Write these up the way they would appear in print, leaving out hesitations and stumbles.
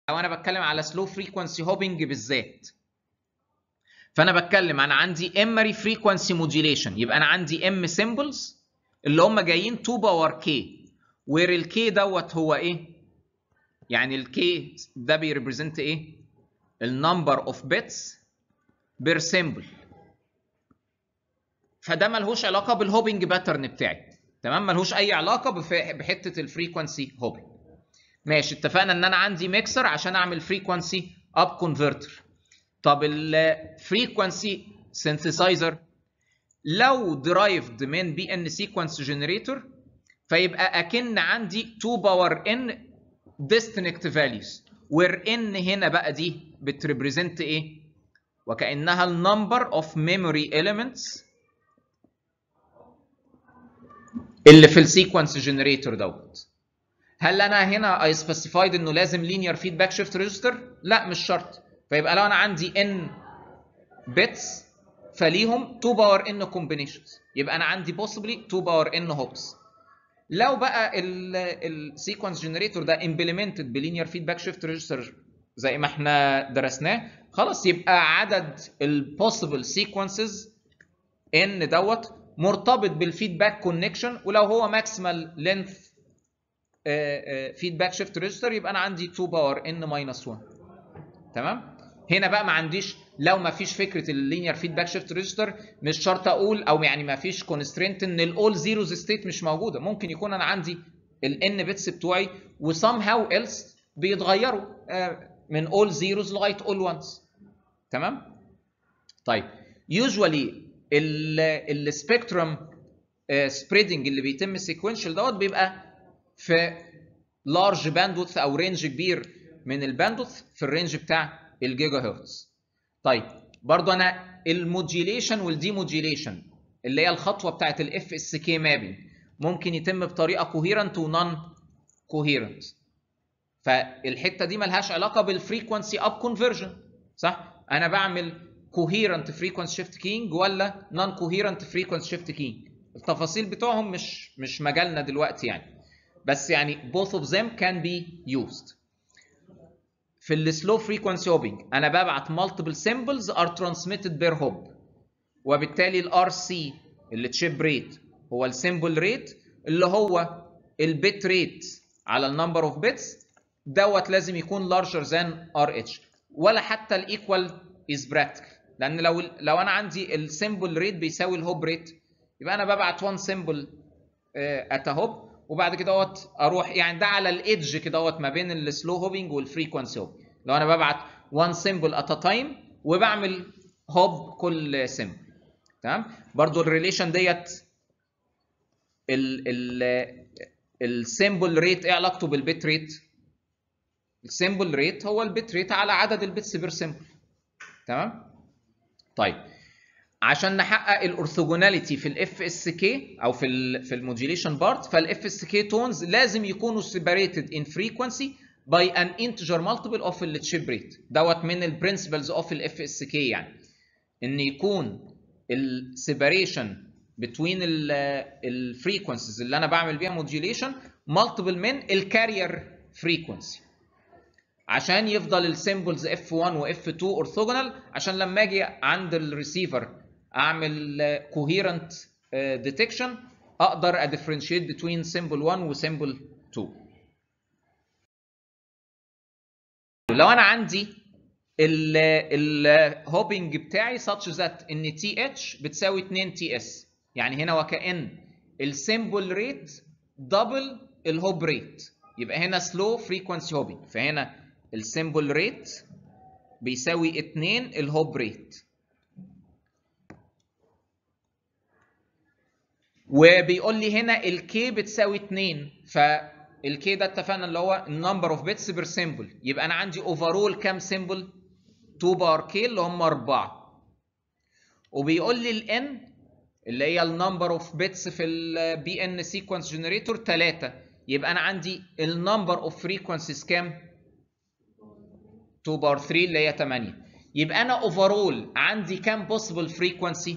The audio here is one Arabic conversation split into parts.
لو انا بتكلم على سلو فريكوانسي هوبنج بالذات، فانا بتكلم انا عندي ام فريكوانسي موديوليشن، يبقى انا عندي ام سيمبلز اللي هم جايين 2 باور كي، وير الكي دوت هو ايه؟ يعني الكي ده بيريبريزنت ايه؟ النمبر اوف بيتس بير سيمبل. فده ملهوش علاقه بالهوبنج باترن بتاعي، تمام؟ ملهوش اي علاقه بحته الفريكوانسي هوبنج. ماشي، اتفقنا ان انا عندي ميكسر عشان اعمل فريكوانسي اب كونفرتر. طب الفريكوانسي سينثسايزر لو درايفد من بي ان سيكونس جنريتور، فيبقى اكن عندي 2 باور ان distinct values، where ان هنا بقى دي بتريبريزنت ايه؟ وكانها النمبر اوف memory elements اللي في السيكونس جنريتور دوت. هل انا هنا اي سبيسيفايد انه لازم لينير فيدباك شيفت ريجستر؟ لا، مش شرط. فيبقى لو انا عندي ان بيتس فليهم 2 باور ان كومبينيشنز، يبقى انا عندي possibly 2 باور ان هوبس. لو بقى السيكونس جنريتور ده امبلمنتد بلينير فيدباك شيفت ريجستر زي ما احنا درسناه، خلاص يبقى عدد البوسيبل سيكونسز ان دوت مرتبط بالفيدباك كونكشن، ولو هو ماكسيمال لينث فيدباك شيفت ريجستر يبقى انا عندي 2 باور ان ماينس 1. تمام؟ هنا بقى ما عنديش، لو ما فيش فكره اللينير فيدباك شيفت ريجستر مش شرط اقول، او يعني ما فيش كونسترينت ان الاول زيروز ستيت مش موجوده. ممكن يكون انا عندي الان بيتس بتوعي وسام هاو ايلس بيتغيروا من اول زيروز لغايه اول وانز. تمام؟ طيب يوجوالي السبيكترم سبريدنج اللي بيتم سيكونشال دوت بيبقى في لارج باندوث او رينج كبير من الباندوث في الرينج بتاع الجيجا هرتز. طيب برضو انا الموديوليشن والديموديوليشن اللي هي الخطوه بتاعت الاف اس كي مابينج ممكن يتم بطريقه كوهيرنت ونون كوهيرنت. فالحته دي ملهاش علاقه بالفريكونسي اب كونفرجن، صح؟ انا بعمل كوهيرنت فريكونسي شيفت كينج ولا نون كوهيرنت فريكونسي شيفت كينج، التفاصيل بتوعهم مش مجالنا دلوقتي يعني، بس يعني both of them can be used. في السلو فريكونسي هوبنج انا ببعت multiple symbols are transmitted per hop، وبالتالي الار سي اللي تشيب ريت هو السيمبل ريت اللي هو البيت ريت على النمبر اوف بيتس دوت لازم يكون larger than ار اتش، ولا حتى الايكوال از براكتيكال، لان لو انا عندي السيمبل ريت بيساوي الهوب ريت يبقى انا ببعت 1 سيمبل ات هوب، وبعد كده اروح يعني ده على الايدج كده ما بين السلو هوبنج والفريكونسي هوب. لو انا ببعت 1 سيمبل ات ا تايم وبعمل هوب كل سيمبل. تمام؟ برضو الريليشن ديت السيمبل ريت ايه علاقته بالبيت ريت؟ السيمبل ريت هو البيت ريت على عدد البيتس بير سيمبل. تمام؟ طيب عشان نحقق الاورثوجوناليتي في الاف اس كي او في الموديوليشن بارت، فالاف اس كي تونز لازم يكونوا سيبريتد ان فريكونسي باي ان انتجر مالتيبل اوف التشيب ريت دوت من البرنسبلز اوف الاف اس كي، يعني ان يكون السيبريشن بتوين الفريكونسيز اللي انا بعمل بيها موديوليشن مالتيبل من الكارير فريكونسي، عشان يفضل السيمبلز اف 1 واف 2 اورثوجونال، عشان لما اجي عند الريسيفر اعمل كوهيرنت ديتكشن اقدر اديفرنشيت بين سيمبل 1 وسيمبل 2. لو انا عندي الهوبنج بتاعي such that ان تي اتش بتساوي 2 تي اس، يعني هنا وكأن السيمبل ريت دبل الهوب ريت، يبقى هنا سلو فريكونسي هوبنج، فهنا السيمبل ريت بيساوي 2 الهوب ريت. وبيقول لي هنا الكي بتساوي 2، فالكي ده اتفقنا اللي هو النمبر اوف بيتس بير سيمبل، يبقى انا عندي اوفرول كام سيمبل؟ 2 بار كي اللي هم 4. وبيقول لي الان اللي هي النمبر اوف بيتس في البي ان سيكونس جنريتور 3، يبقى انا عندي النمبر اوف فريكونسيز كام؟ 2 بار 3 اللي هي 8. يبقى انا اوفرول عندي كام بوسيبل فريكونسي؟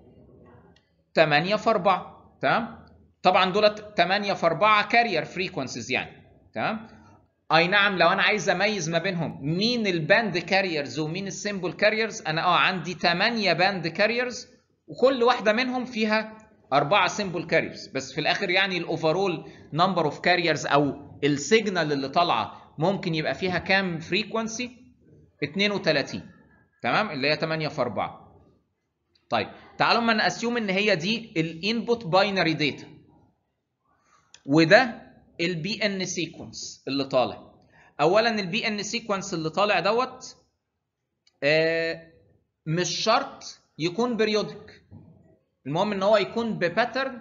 8 في 4. تمام؟ طبعا دولت 8 في 4 كارير فريكونسيز يعني. تمام؟ اي نعم، لو انا عايز اميز ما بينهم مين الباند كاريرز ومين السيمبل كاريرز، انا عندي 8 باند كاريرز وكل واحده منهم فيها 4 سيمبل كاريرز، بس في الاخر يعني الاوفرول نمبر اوف كاريرز او السيجنال اللي طالعه ممكن يبقى فيها كام فريكوانسي؟ 32. تمام، اللي هي 8 في 4. طيب تعالوا ما نأسيوم ان هي دي الانبوت باينري داتا، وده البي ان سيكونس اللي طالع. اولا البي ان سيكونس اللي طالع دوت مش شرط يكون بريودك، المهم ان هو يكون بباترن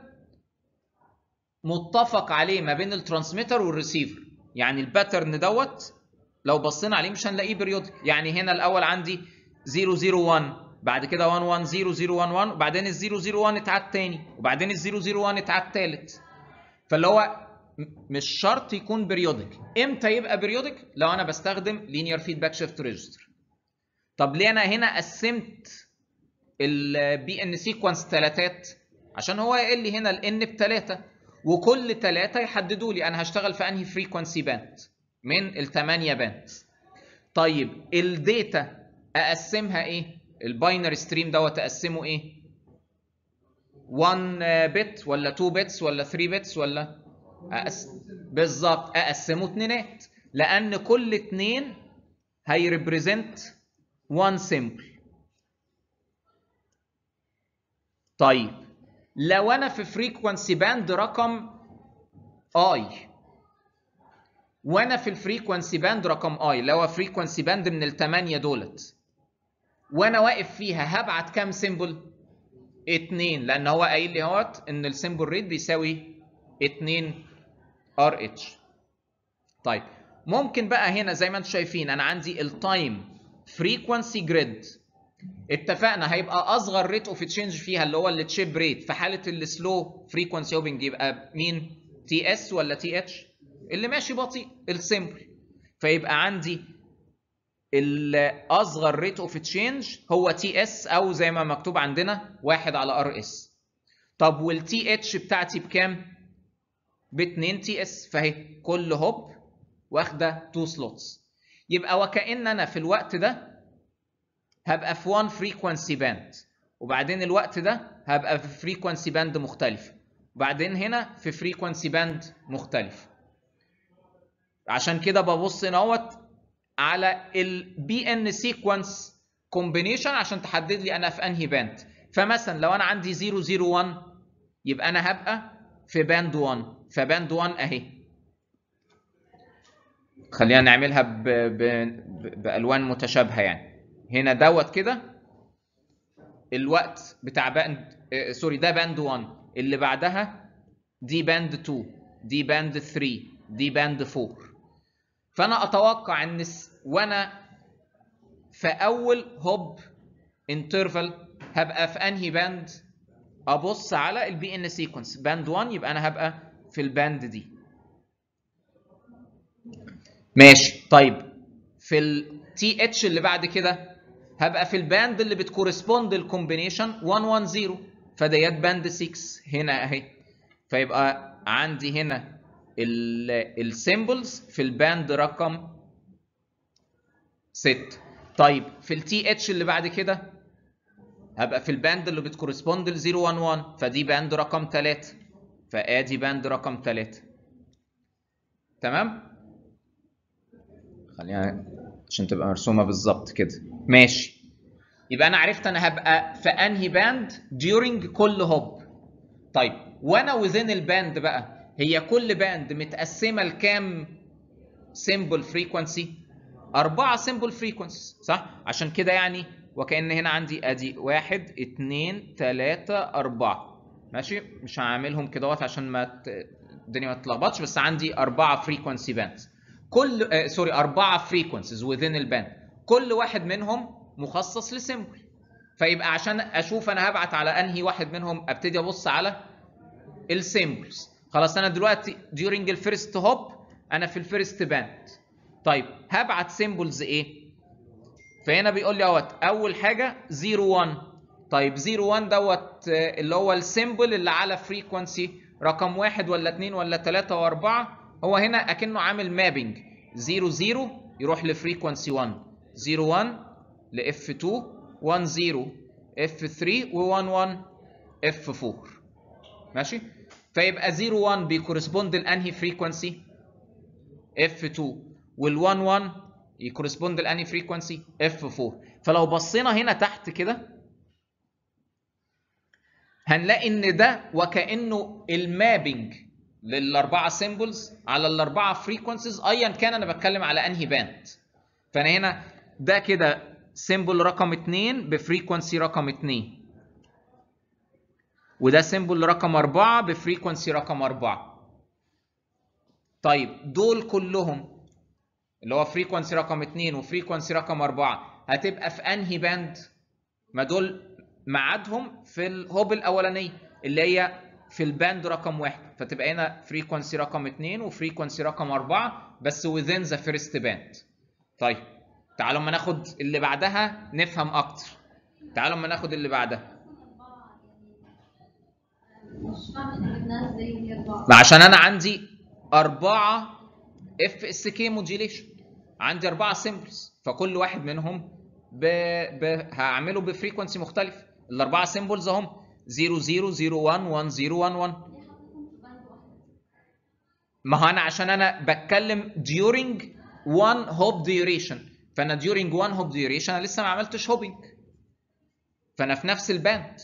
متفق عليه ما بين الترانسميتر والريسيفر. يعني الباترن دوت لو بصينا عليه مش هنلاقيه بريودك. يعني هنا الاول عندي 001، بعد كده 110011، وبعدين ال 001 اتعاد تاني، وبعدين ال 001 اتعاد تالت. فاللي هو مش شرط يكون بريودك. امتى يبقى بريودك؟ لو انا بستخدم لينير فيدباك شيفت ريجستر. طب ليه انا هنا قسمت البي ان سيكونس تلاتات؟ عشان هو يقول لي هنا الان بتلاته، وكل تلاته يحددوا لي انا هشتغل في انهي فريكونسي باند من الثمانيه باند. طيب الداتا اقسمها ايه؟ الباينري ستريم دوت اقسمه ايه؟ 1 بت ولا 2 بتس ولا 3 بتس ولا بالظبط اقسمه اتنينات، لان كل اتنين هيريبريزنت 1 سيمبل. طيب لو انا في فريكوانسي باند رقم اي، وانا في الفريكوانسي باند رقم اي اللي هو فريكوانسي باند من الثمانيه دولت، وانا واقف فيها هبعت كام سيمبل؟ 2، لان هو قايل لي اهوت ان السيمبل ريت بيساوي 2 ار اتش. طيب ممكن بقى هنا زي ما انتم شايفين انا عندي التايم فريكوانسي جريد، اتفقنا هيبقى اصغر ريت اوف تشينج فيها اللي هو التشيب ريت. في حاله السلو فريكوانسي اوبنج يبقى مين؟ تي اس ولا تي اتش؟ اللي ماشي بطيء السيمبل. فيبقى عندي الاصغر ريت اوف تشينج هو تي اس، او زي ما مكتوب عندنا 1 على ار اس. طب والتي اتش بتاعتي بكام؟ ب 2 تي اس، فاهي كل هوب واخده 2 سلوتس. يبقى وكأن انا في الوقت ده هبقى في 1 فريكوانسي باند، وبعدين الوقت ده هبقى في فريكوانسي باند مختلف، وبعدين هنا في فريكوانسي باند مختلف. عشان كده ببص نوت على البي ان سيكونس كومبينيشن عشان تحدد لي انا في انهي باند. فمثلا لو انا عندي 001 يبقى انا هبقى في باند 1، فباند 1 اهي. خلينا نعملها بالوان متشابهه. يعني هنا دوت كده الوقت بتاع باند سوري ده باند 1، اللي بعدها دي باند 2، دي باند 3، دي باند 4. فانا اتوقع ان وانا في اول هوب انترفال هبقى في انهي باند؟ ابص على البي ان سيكونس باند 1، يبقى انا هبقى في الباند دي. ماشي. طيب في التي اتش اللي بعد كده هبقى في الباند اللي بتكورسبوند الكومبينيشن 110، فديت باند 6 هنا اهي. فيبقى عندي هنا السيمبلز في الباند رقم 6. طيب في التي اتش اللي بعد كده هبقى في الباند اللي بتكورسبوند ل 011، فدي باند رقم 3، فادي باند رقم 3. تمام؟ خلينا عشان تبقى مرسومه بالظبط كده. ماشي. يبقى انا عرفت انا هبقى في انهي باند during كل هوب. طيب وانا وذين الباند بقى، هي كل باند متقسمه لكام سيمبل فريكوانسي؟ 4 سيمبل فريكوانسي، صح؟ عشان كده يعني وكأن هنا عندي ادي 1 2 3 4. ماشي، مش هعملهم كده عشان ما الدنيا ما تتلخبطش، بس عندي 4 فريكوانسي باندز، كل 4 فريكوانسيز within الباند، كل واحد منهم مخصص لسيمبل. فيبقى عشان اشوف انا هبعت على انهي واحد منهم ابتدي ابص على السيمبلز. خلاص انا دلوقتي during الفيرست هوب انا في الفيرست باند. طيب هبعت سيمبلز ايه؟ فهنا بيقول لي اهوت اول حاجه 01. طيب 01 دوت اللي هو السيمبل اللي على فريكوانسي رقم 1 ولا 2 ولا 3 و4. هو هنا اكنه عامل مابنج 0 0 يروح لفريكونسي 1، 0 1 لاف 2، 1 0 اف 3، و1 1 اف 4. ماشي؟ فيبقى 0 1 بيكورسبوند لانهي فريكونسي؟ اف 2، وال1 1 يكورسبوند لانهي فريكونسي؟ اف 4. فلو بصينا هنا تحت كده هنلاقي ان ده وكانه المابنج للاربعه سيمبلز على الاربعه فريكونسيز ايا كان انا بتكلم على انهي باند. فانا هنا ده كده سيمبل رقم 2 بفريكونسي رقم 2، وده سيمبل رقم 4 بفريكونسي رقم 4. طيب دول كلهم اللي هو فريكونسي رقم 2 وفريكونسي رقم 4 هتبقى في انهي باند؟ ما دول ميعادهم في الهوب الاولانيه اللي هي في الباند رقم 1، فتبقى هنا فريكونسي رقم 2 وفريكونسي رقم 4 بس within the first band. طيب تعالوا اما ناخد اللي بعدها نفهم اكتر. تعالوا اما ناخد اللي بعدها. ما عشان انا عندي 4 اف اس كي موديوليشن، عندي 4 سيمبلز، فكل واحد منهم هعمله بفريكونسي مختلف. الاربعه سيمبلز اهم 0 0 0 1 1 0 1 1. ما هو انا عشان انا بتكلم during one hop duration، فانا during one hop duration انا لسه ما عملتش هوبينج، فانا في نفس الباند.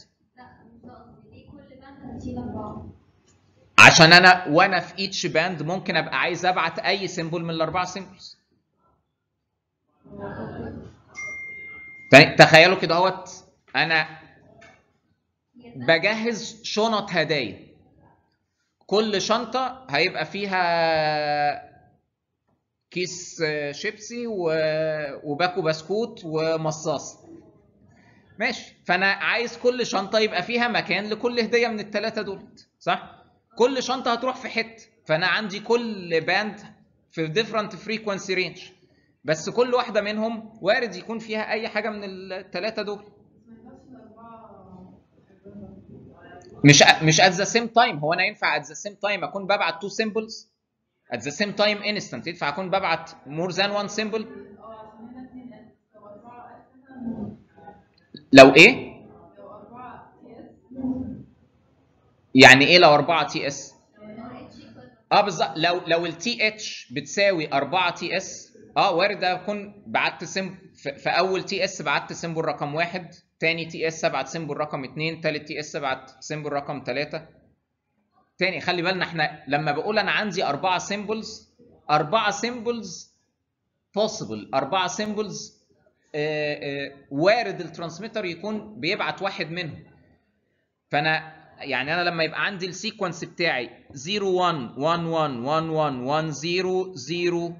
عشان انا وانا في each باند ممكن ابقى عايز ابعت اي سيمبل من الاربعه سيمبلز. تخيلوا كده اهوت انا بجهز شنط هدايا، كل شنطه هيبقى فيها كيس شيبسي وباكو بسكوت ومصاص. ماشي؟ فانا عايز كل شنطه يبقى فيها مكان لكل هديه من الثلاثه دول، صح؟ كل شنطه هتروح في حته، فانا عندي كل باند في ديفرنت فريكوانسي رينج، بس كل واحده منهم وارد يكون فيها اي حاجه من الثلاثه دول. مش at the same time. هو انا ينفع at the same time اكون ببعت 2 symbols at the same time instant؟ ينفع اكون ببعت more than one symbol؟ لو ايه؟ يعني ايه لو 4 تي اس؟ بالظبط، لو التي اتش بتساوي 4 تي اس وارد اكون بعت في اول تي اس بعت سيمبل رقم 1، تاني تي اس ابعت سيمبل رقم 2، تالت تي اس ابعت سيمبل رقم 3. تاني خلي بالنا احنا لما بقول انا عندي 4 سيمبلز، 4 سيمبلز possible، 4 سيمبلز وارد الترانسميتر يكون بيبعت واحد منهم. فانا يعني انا لما يبقى عندي السيكونس بتاعي 0 1 1 1 1 1 1 0 0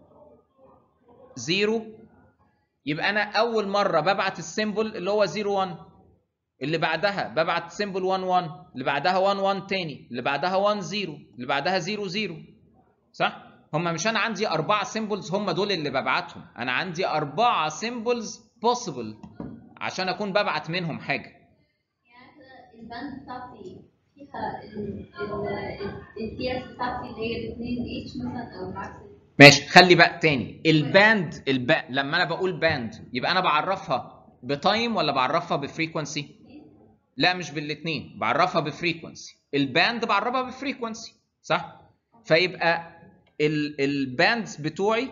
0، يبقى انا اول مره ببعت السيمبل اللي هو 0 1، اللي بعدها ببعت سيمبل 1 1، اللي بعدها 1 1 تاني، اللي بعدها 1 0، اللي بعدها 0 0، صح؟ هم مش انا عندي 4 سيمبلز هم دول اللي ببعتهم، انا عندي 4 سيمبلز possible عشان اكون ببعت منهم حاجه. الباند بتاعتي فيها التي اس بتاعتي اللي هي الاثنين اتش مثلا او العكس. ماشي، خلي بقى تاني الباند لما انا بقول باند يبقى انا بعرفها بتايم ولا بعرفها بفريكونسي؟ لا مش بالاثنين، بعرفها بفريكونسي. الباند بعرفها بفريكونسي، صح؟ فيبقى الباندز بتوعي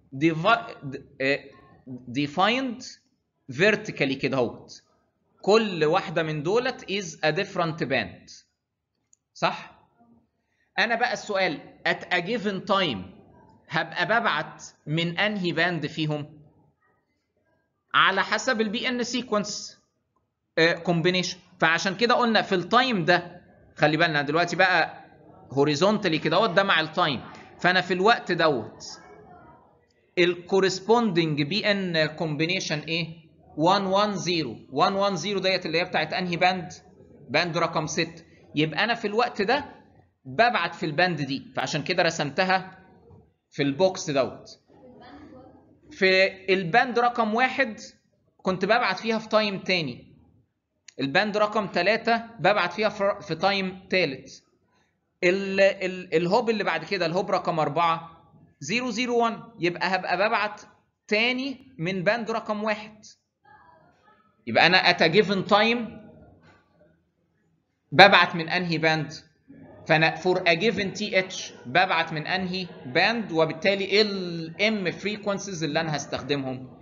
defined vertically كده اهوت، كل واحده من دولت is a different band، صح؟ انا بقى السؤال at a given time هبقى ببعت من انهي باند فيهم؟ على حسب البي ان سيكونس كومبينيشن. فعشان كده قلنا في التايم ده، خلي بالنا دلوقتي بقى هوريزونتالي كده اهوت ده مع التايم، فانا في الوقت دوت الكورسبوندنج بي ان كومبينيشن ايه؟ 110 110 ديت اللي هي بتاعت انهي باند؟ باند رقم 6. يبقى انا في الوقت ده ببعت في الباند دي، فعشان كده رسمتها في البوكس دوت. في الباند رقم 1 كنت ببعت فيها في تايم تاني، الباند رقم 3 ببعت فيها في تايم تالت، الهوب اللي بعد كده الهوب رقم 4 001 يبقى هبقى ببعت تاني من باند رقم 1. يبقى انا at a given time ببعت من انهي باند؟ فانا for a given TH ببعت من انهي باند، وبالتالي ايه الام frequencies اللي انا هستخدمهم؟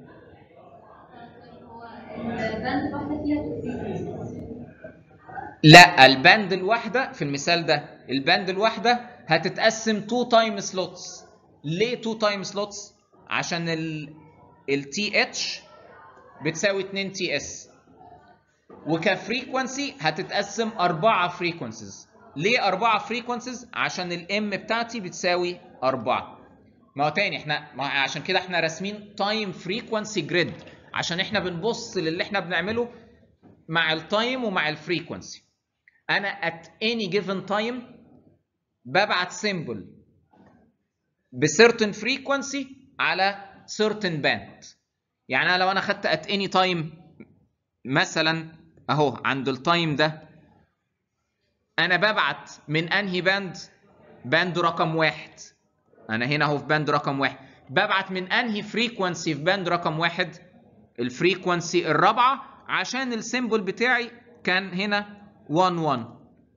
الباند الواحدة فيها frequencies. لا، الباند الواحده في المثال ده الباند الواحده هتتقسم 2 تايم سلوتس. ليه 2 تايم سلوتس؟ عشان ال TH بتساوي 2 TS، وكفريكونسي هتتقسم 4 فريكونسيز. ليه 4 فريكونسيز؟ عشان الام بتاعتي بتساوي 4. ما هو تاني عشان كده احنا راسمين تايم فريكونسي جريد، عشان احنا بنبص للي احنا بنعمله مع التايم ومع الفريكونسي. انا at any given time ببعت سيمبل بcertain frequency على certain band. يعني انا لو انا خدت at any time مثلا اهو عند التايم ده، انا ببعت من انهي باند؟ باند رقم 1. انا هنا اهو في باند رقم 1. ببعت من انهي فريكونسي في باند رقم 1؟ الفريكونسي الرابعه، عشان السيمبل بتاعي كان هنا 11.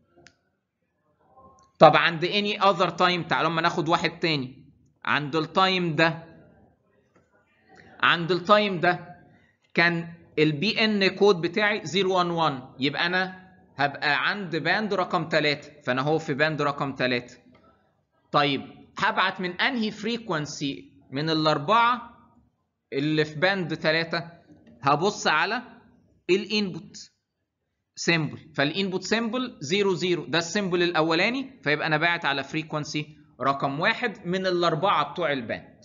طب عند اني اذر تايم، تعالوا اما ناخد واحد تاني. عند التايم ده كان البي ان كود بتاعي 011، يبقى انا هبقى عند باند رقم 3، فانا هو في باند رقم 3. طيب هبعت من انهي فريكونسي من الاربعه اللي في باند 3؟ هبص على الانبوت سيمبل، فالانبوت سيمبل 00 ده السيمبل الاولاني، فيبقى انا باعت على فريكونسي رقم 1 من الاربعه بتوع الباند.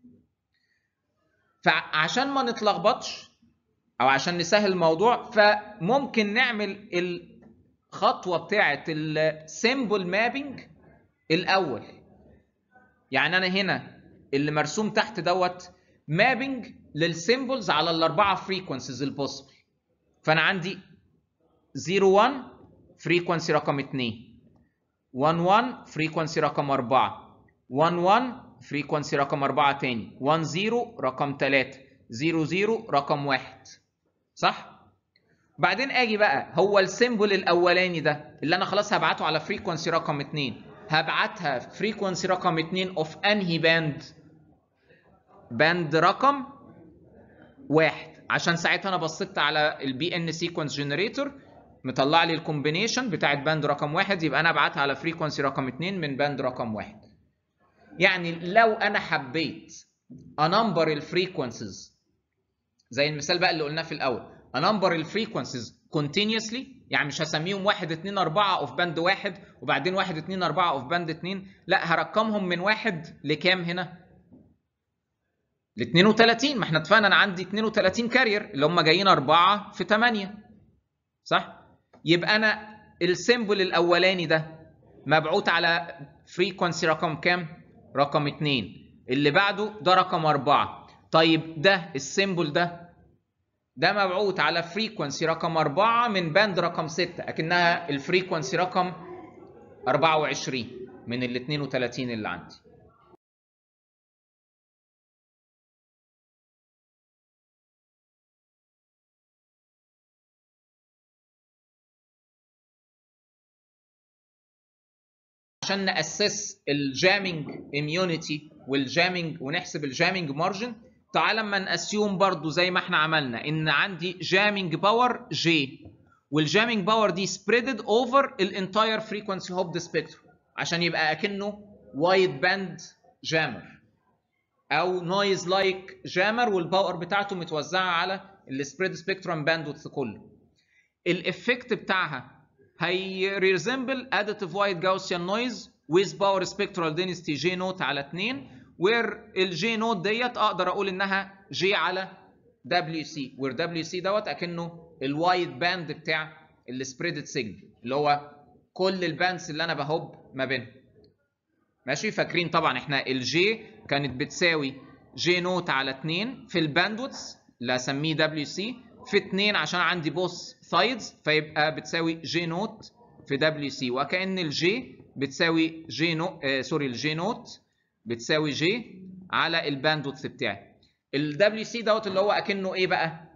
فعشان ما نتلخبطش او عشان نسهل الموضوع، فممكن نعمل الخطوه بتاعه السيمبل مابينج الاول. يعني انا هنا اللي مرسوم تحت دوت مابينج للسيمبلز على الاربعه فريكونسيز البوسبل. فانا عندي 01 فريكونسي رقم 2، 11 فريكونسي رقم 4، 11 فريكونسي رقم 4 تاني، 10 رقم 3، 00 رقم 1. صح؟ بعدين اجي بقى هو السيمبل الاولاني ده اللي انا خلاص هبعته على فريكونسي رقم 2، هبعتها فريكونسي رقم 2 اوف انهي باند؟ باند رقم 1، عشان ساعتها انا بصيت على البي ان سيكونس جنريتور مطلع لي الكومبينيشن بتاعت باند رقم 1، يبقى انا ابعتها على فريكونسي رقم 2 من باند رقم 1. يعني لو انا حبيت انمبر الفريكونسيز زي المثال بقى اللي قلناه في الاول، انمبر الفريكونسيز continuously، يعني مش هسميهم 1 2 4 اوف باند 1 وبعدين 1 2 4 اوف باند 2، لا هرقمهم من 1 لكام هنا؟ ل 32. ما احنا اتفقنا انا عندي 32 كارير اللي هم جايين 4 في 8. صح؟ يبقى انا السيمبل الاولاني ده مبعوت على فريكونسي رقم كام؟ رقم 2. اللي بعده ده رقم 4. طيب ده السيمبل ده مبعوت على فريكونسي رقم 4 من باند رقم 6، اكنها الفريكونسي رقم 24 من ال 32 اللي عندي. عشان نأسس الجامينج اميونيتي والجامينج ونحسب الجامينج مارجن، تعال اما نأسيوم برضو زي ما احنا عملنا ان عندي جامينج باور جي، والجامينج باور دي سبريدد اوفر الانتاير فريكونسي هوب سبيكتروم، عشان يبقى اكنه وايد باند جامر او نويز لايك جامر، والباور بتاعته متوزعه على السبريد سبيكتروم باندوث كله. الافكت بتاعها هي resemble additive white Gaussian noise with power spectral density J نوت على 2، where ال J نوت ديت اقدر اقول انها J على WC، where WC دوت اكنه الوايد باند بتاع السبريدد سيجنال اللي هو كل الباندز اللي انا بهوب ما بينهم. ماشي؟ فاكرين طبعا احنا ال J كانت بتساوي J نوت على 2 في الباندوث اللي هسميه WC في 2 عشان عندي بوث سايدز، فيبقى بتساوي جي نوت في دبليو سي، وكأن الجي بتساوي جي نوت الجي نوت بتساوي جي على الباندوث بتاعي. الدبليو سي دوت اللي هو اكنه ايه بقى؟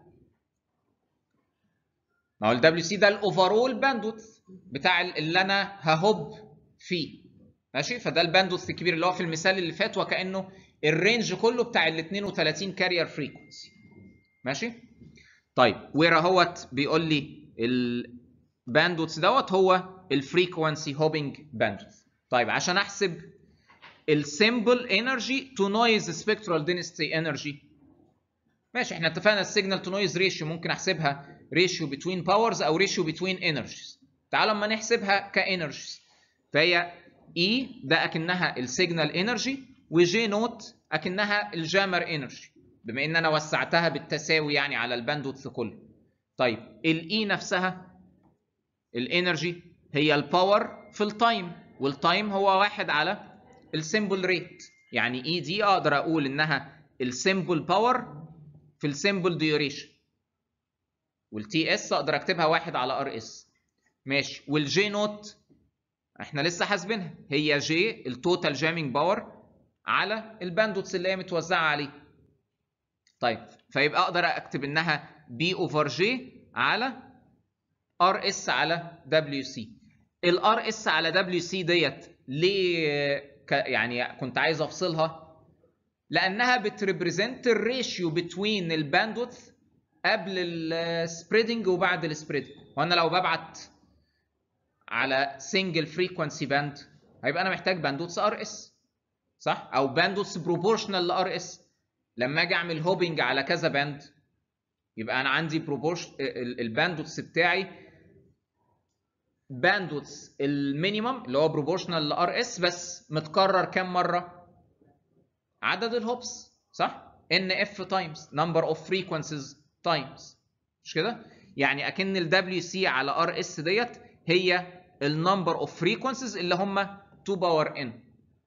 ما هو الدبليو سي ده الاوفرول باندوث بتاع اللي انا ههوب فيه، ماشي؟ فده الباندوث الكبير اللي هو في المثال اللي فات وكانه الرينج كله بتاع ال 32 كارير فريكونسي، ماشي؟ طيب وير اهوت بيقول لي الباندوث دوت هو الفريكونسي هوبنج باندوث. طيب عشان احسب السيمبل انرجي تو نويز سبيكترال دينستي انرجي، ماشي؟ احنا اتفقنا السيجنال تو نويز ريشيو ممكن احسبها ريشيو بتوين باورز او ريشيو بتوين انرجيز. تعالوا اما نحسبها كانرجيز، فهي اي ده اكنها السيجنال انرجي وجي نوت اكنها الجامر انرجي، بما ان انا وسعتها بالتساوي يعني على الباندوث كله. طيب الاي نفسها الانرجي هي الباور في التايم، والتايم هو 1 على السيمبل ريت، يعني اي دي اقدر اقول انها السيمبل باور في السيمبل ديوريشن، والتي اس اقدر اكتبها 1 على ار اس، ماشي؟ والجي نوت احنا لسه حاسبينها هي جي التوتال جامينج باور على الباندوث اللي هي متوزعه عليه. طيب فيبقى اقدر اكتب انها بي اوفر جي على ار اس على دبليو سي. الار اس على دبليو سي ديت ليه يعني كنت عايز افصلها؟ لانها بتريبريزنت الريشيو بتوين الباندوث قبل السبريدنج وبعد السبريدنج. وانا لو ببعت على سنجل فريكونسي باند هيبقى انا محتاج باندوث ار اس، صح؟ او باندوث بروبورشنال لار اس. لما اجي اعمل هوبنج على كذا باند يبقى انا عندي الباندوث بتاعي باندوث المينيمم اللي هو بروبورشنال لار اس بس متكرر كام مره؟ عدد الهوبس، صح؟ ان اف تايمز نمبر اوف فريكونسيز تايمز، مش كده؟ يعني اكن الدبليو سي على ار اس ديت هي النمبر اوف فريكونسيز اللي هم 2 باور ان.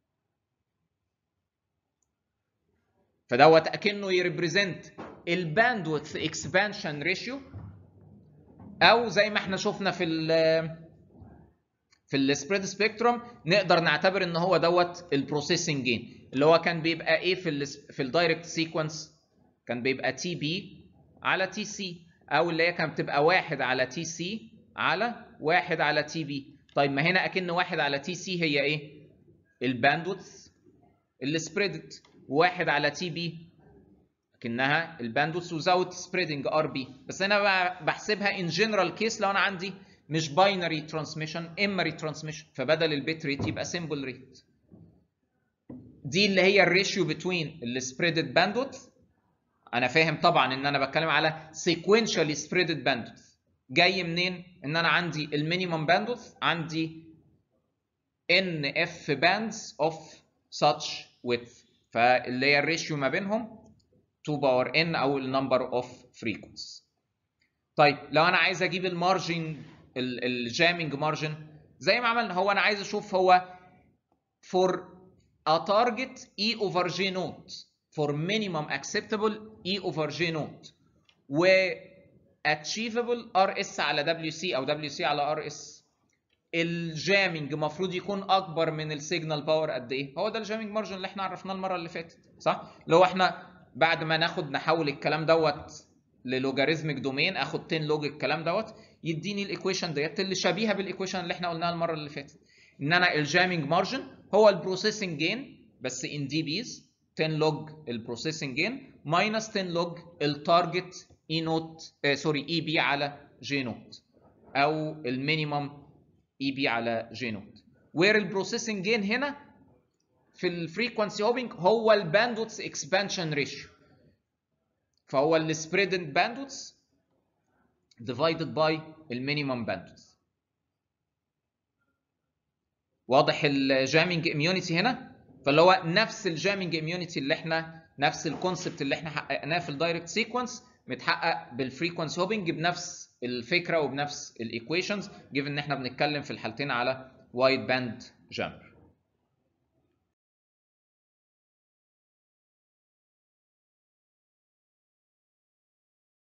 فدوت اكنه يريبريزنت الباندوث اكسبانشن ريشيو، او زي ما احنا شفنا في السبريد سبيكتروم نقدر نعتبر ان هو دوت البروسيسنج جين اللي هو كان بيبقى ايه في الدايركت سيكونس؟ كان بيبقى تي بي على تي سي، او اللي هي كانت بتبقى 1 على تي سي على 1 على تي بي. طيب ما هنا اكن 1 على تي سي هي ايه؟ الباندوث اللي سبريدت، 1 على تي بي اكنها الباندوث وزاوت سبريدنج ار بي. بس انا بحسبها ان جنرال كيس لو انا عندي مش باينري ترانسميشن، امري ترانسميشن، فبدل البيت ريت يبقى سيمبل ريت. دي اللي هي الريشيو بتوين السبريدد باندوث. انا فاهم طبعا ان انا بتكلم على سيكوينشالي سبريدد باندوث. جاي منين؟ ان انا عندي المينيمم باندوث عندي ان اف باندز اوف ساتش ويدث، فاللي هي الريشيو ما بينهم 2 باور ان او النمبر اوف فريكونسيز. طيب لو انا عايز اجيب المارجن الجامينج مارجن زي ما عملنا، هو انا عايز اشوف هو for a target E over J naught for minimum acceptable E over J naught و achievable RS على WC او WC على RS، الجامينج المفروض يكون اكبر من السيجنال باور قد ايه؟ هو ده الجامينج مارجن اللي احنا عرفناه المره اللي فاتت، صح؟ لو احنا بعد ما نحول الكلام دوت للوجاريزميك دومين، اخد 10 لوج الكلام دوت يديني الايكويشن ديت اللي شبيهه بالايكويشن اللي احنا قلناها المره اللي فاتت، ان انا الجامينج مارجن هو البروسيسنج جين بس ان دي بيز 10 لوج البروسيسنج جين ماينس 10 لوج التارجت اي نوت اي بي على جي نوت، او المينيمم اي بي على جي نوت. وير البروسيسنج جين هنا في الفريكونسي هوبنج هو الباندوث اكسبانشن ريشيو، فهو السبريدد باندوث ديفايدد باي المينيمم باندوث. واضح الجامينج اميونيتي هنا؟ فاللي هو نفس الجامينج اميونيتي اللي احنا نفس الكونسبت اللي احنا حققناه في الدايركت سيكونس متحقق بالفريكونسي هوبنج بنفس الفكره وبنفس الايكويشنز، جيفن ان احنا بنتكلم في الحالتين على وايد باند جامب.